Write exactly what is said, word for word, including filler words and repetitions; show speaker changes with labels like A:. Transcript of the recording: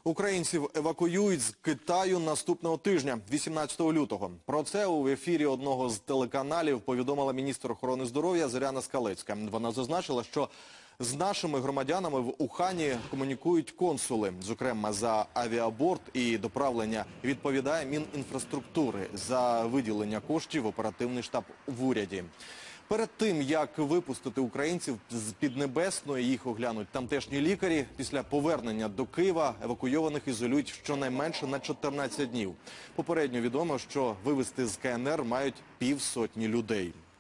A: Українців евакуюють з Китаю наступного тижня, вісімнадцятого лютого. Про це у ефірі одного з телеканалів повідомила міністр охорони здоров'я Зоряна Скалецька. Вона зазначила, що з нашими громадянами в Ухані комунікують консули. Зокрема, за авіаборт і доправлення відповідає Мінінфраструктури, за виділення коштів оперативний штаб в уряді. Перед тим, як випустити українців з Піднебесної, їх оглянуть тамтешні лікарі. Після повернення до Києва евакуйованих ізолюють щонайменше на чотирнадцять днів. Попередньо відомо, що вивезти з КНР мають півсотні людей.